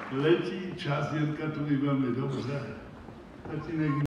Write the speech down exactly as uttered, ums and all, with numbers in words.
Letí čas, Jirka tu i velmi dobře. Tatínek